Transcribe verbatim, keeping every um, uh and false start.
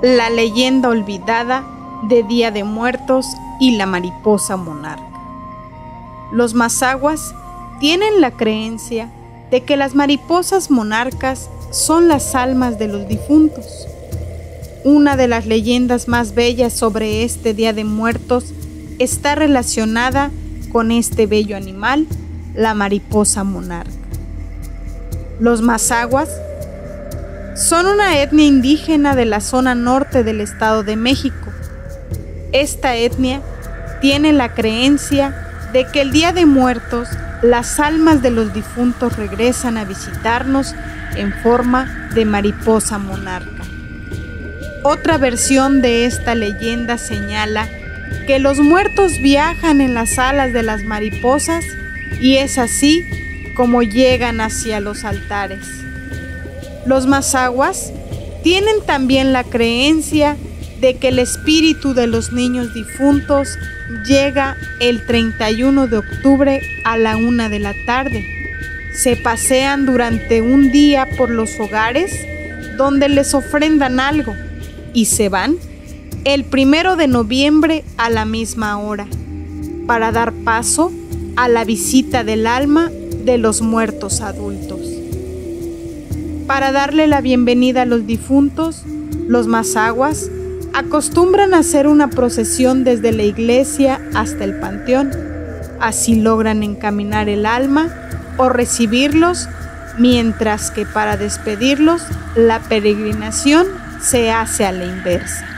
la leyenda olvidada de Día de Muertos y la mariposa monarca. Los mazahuas tienen la creencia de que las mariposas monarcas son las almas de los difuntos. Una de las leyendas más bellas sobre este Día de Muertos está relacionada con este bello animal, la mariposa monarca. Los mazahuas son una etnia indígena de la zona norte del Estado de México. Esta etnia tiene la creencia de que el Día de Muertos las almas de los difuntos regresan a visitarnos en forma de mariposa monarca. Otra versión de esta leyenda señala que los muertos viajan en las alas de las mariposas y es así como llegan hacia los altares. Los mazahuas tienen también la creencia de que el espíritu de los niños difuntos llega el treinta y uno de octubre a la una de la tarde. Se pasean durante un día por los hogares donde les ofrendan algo y se van el primero de noviembre a la misma hora para dar paso a la visita del alma de los muertos adultos. Para darle la bienvenida a los difuntos, los mazahuas acostumbran a hacer una procesión desde la iglesia hasta el panteón. Así logran encaminar el alma o recibirlos, mientras que para despedirlos, la peregrinación se hace a la inversa.